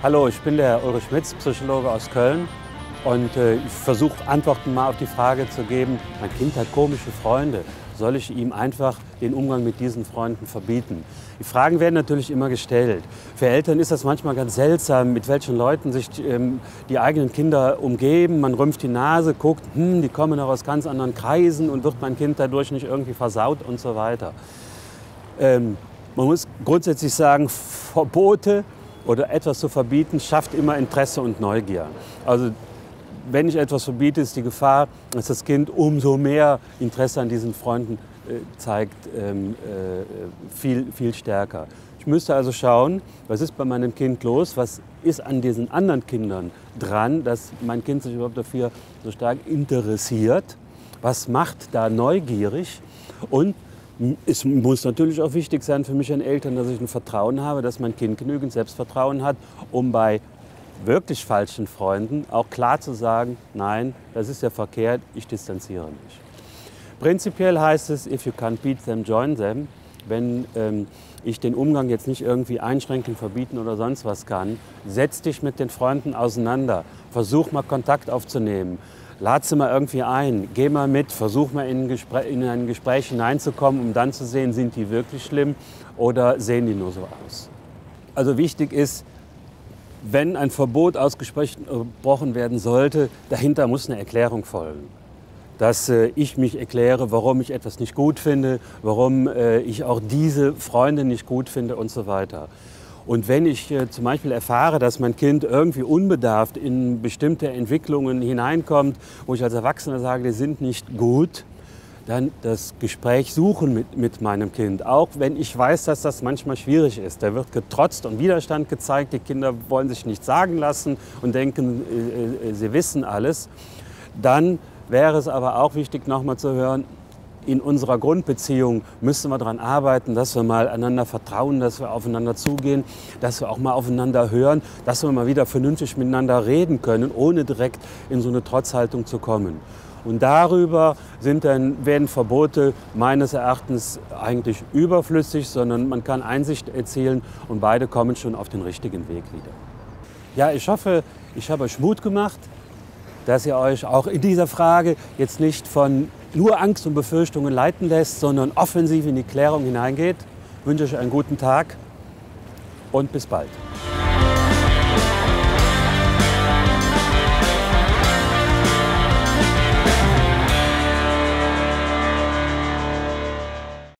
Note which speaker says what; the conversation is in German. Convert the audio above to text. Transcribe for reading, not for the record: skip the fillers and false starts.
Speaker 1: Hallo, ich bin der Ulrich Schmitz, Psychologe aus Köln, und ich versuche Antworten mal auf die Frage zu geben, mein Kind hat komische Freunde, soll ich ihm einfach den Umgang mit diesen Freunden verbieten? Die Fragen werden natürlich immer gestellt. Für Eltern ist das manchmal ganz seltsam, mit welchen Leuten sich die eigenen Kinder umgeben. Man rümpft die Nase, guckt, die kommen noch aus ganz anderen Kreisen, und wird mein Kind dadurch nicht irgendwie versaut und so weiter. Man muss grundsätzlich sagen, Verbote oder etwas zu verbieten, schafft immer Interesse und Neugier. Also wenn ich etwas verbiete, ist die Gefahr, dass das Kind umso mehr Interesse an diesen Freunden zeigt, viel stärker. Ich müsste also schauen, was ist bei meinem Kind los, was ist an diesen anderen Kindern dran, dass mein Kind sich überhaupt dafür so stark interessiert, was macht da neugierig, und es muss natürlich auch wichtig sein für mich als Eltern, dass ich ein Vertrauen habe, dass mein Kind genügend Selbstvertrauen hat, um bei wirklich falschen Freunden auch klar zu sagen, nein, das ist ja verkehrt, ich distanziere mich. Prinzipiell heißt es, if you can't beat them, join them. Wenn ich den Umgang jetzt nicht irgendwie einschränken, verbieten oder sonst was kann, setz dich mit den Freunden auseinander, versuch mal Kontakt aufzunehmen. Lad sie mal irgendwie ein, geh mal mit, versuch mal in ein Gespräch hineinzukommen, um dann zu sehen, sind die wirklich schlimm oder sehen die nur so aus. Also wichtig ist, wenn ein Verbot ausgesprochen werden sollte, dahinter muss eine Erklärung folgen. Dass ich mich erkläre, warum ich etwas nicht gut finde, warum ich auch diese Freunde nicht gut finde und so weiter. Und wenn ich zum Beispiel erfahre, dass mein Kind irgendwie unbedarft in bestimmte Entwicklungen hineinkommt, wo ich als Erwachsener sage, die sind nicht gut, dann das Gespräch suchen mit meinem Kind. Auch wenn ich weiß, dass das manchmal schwierig ist. Da wird getrotzt und Widerstand gezeigt. Die Kinder wollen sich nichts sagen lassen und denken, sie wissen alles. Dann wäre es aber auch wichtig, nochmal zu hören, in unserer Grundbeziehung müssen wir daran arbeiten, dass wir mal einander vertrauen, dass wir aufeinander zugehen, dass wir auch mal aufeinander hören, dass wir mal wieder vernünftig miteinander reden können, ohne direkt in so eine Trotzhaltung zu kommen. Und darüber werden Verbote meines Erachtens eigentlich überflüssig, sondern man kann Einsicht erzielen und beide kommen schon auf den richtigen Weg wieder. Ja, ich hoffe, ich habe euch Mut gemacht, dass ihr euch auch in dieser Frage jetzt nicht von nur Angst und Befürchtungen leiten lässt, sondern offensiv in die Klärung hineingeht. Ich wünsche euch einen guten Tag und bis bald.